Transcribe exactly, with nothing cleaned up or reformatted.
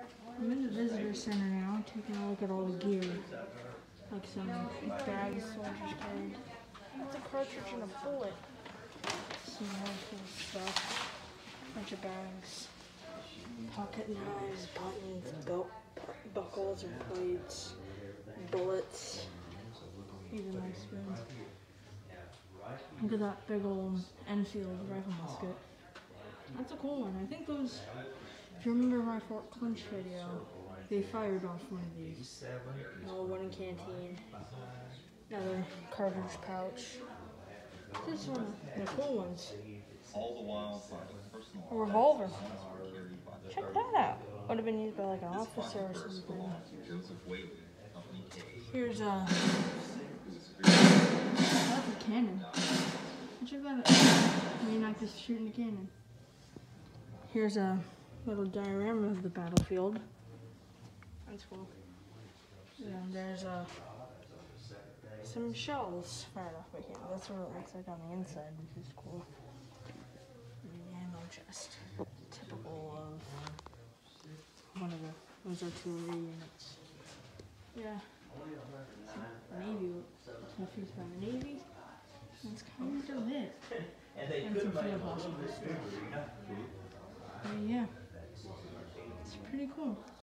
I'm in the visitor center now, taking a look at all the gear. Like some bags soldiers carried. That's a cartridge and a bullet. Some more cool stuff. Bunch of bags. Pocket knives, buttons, belt buckles or plates, bullets. Even my spoons. Look at that big old Enfield rifle musket. That's a cool one. I think those, if you remember my Fort Clinch video, they fired off one of these. An old wooden canteen. Another cartridge pouch. This is one of the cool ones. A revolver. Check that out. Would have been used by like an officer or something. Here's a, that's a cannon. Check that out. Maybe not just shooting a cannon. Here's a little diorama of the battlefield. That's cool. And there's a some shells fired off by cannon. That's what it looks like on the inside, which is cool. And the ammo chest. Typical of one of the, those artillery units. Yeah. Navy. Stuff used by the Navy. That's kind of it. And some field hospitals. But yeah. It's pretty cool.